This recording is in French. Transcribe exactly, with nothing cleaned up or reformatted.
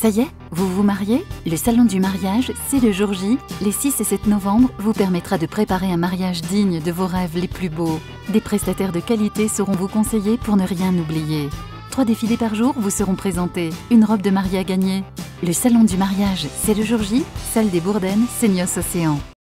Ça y est, vous vous mariez? Le salon du mariage, c'est le jour J, les six et sept novembre, vous permettra de préparer un mariage digne de vos rêves les plus beaux. Des prestataires de qualité sauront vous conseiller pour ne rien oublier. Trois défilés par jour vous seront présentés, une robe de mariée à gagner. Le salon du mariage, c'est le jour J, salle des Bourdaines, Seignos Océan.